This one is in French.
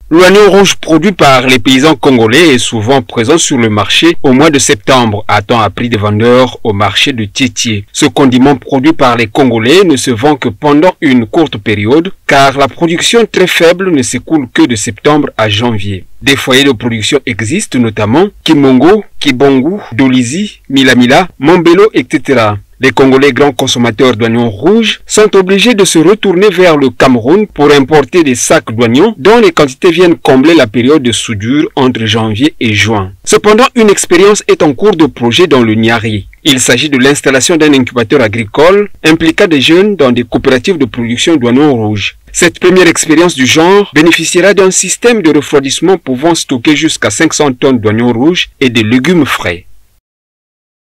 L'oignon rouge produit par les paysans congolais est souvent présent sur le marché au mois de septembre, a-t-on appris des vendeurs au marché de Tiétié. Ce condiment produit par les Congolais ne se vend que pendant une courte période, car la production très faible ne s'écoule que de septembre à janvier. Des foyers de production existent notamment Kimongo, Kibongu, Dolizi, Milamila, Mombelo, etc. Les Congolais grands consommateurs d'oignons rouges sont obligés de se retourner vers le Cameroun pour importer des sacs d'oignons dont les quantités viennent combler la période de soudure entre janvier et juin. Cependant, une expérience est en cours de projet dans le Niari. Il s'agit de l'installation d'un incubateur agricole impliquant des jeunes dans des coopératives de production d'oignons rouges. Cette première expérience du genre bénéficiera d'un système de refroidissement pouvant stocker jusqu'à 500 tonnes d'oignons rouges et de légumes frais.